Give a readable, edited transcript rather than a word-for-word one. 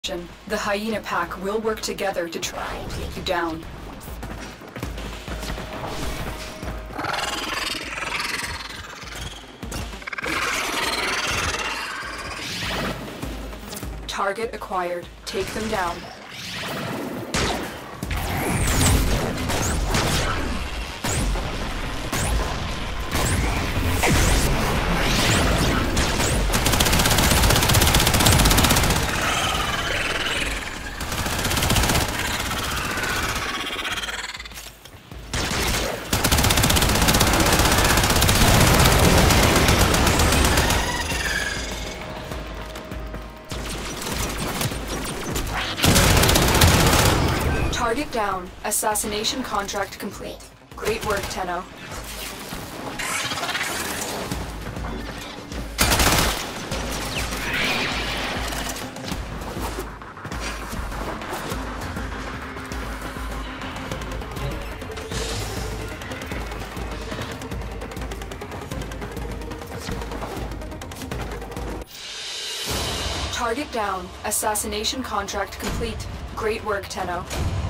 The Hyena Pack will work together to try and take you down. Target acquired. Take them down. Target down. Assassination contract complete. Great work, Tenno. Target down. Assassination contract complete. Great work, Tenno.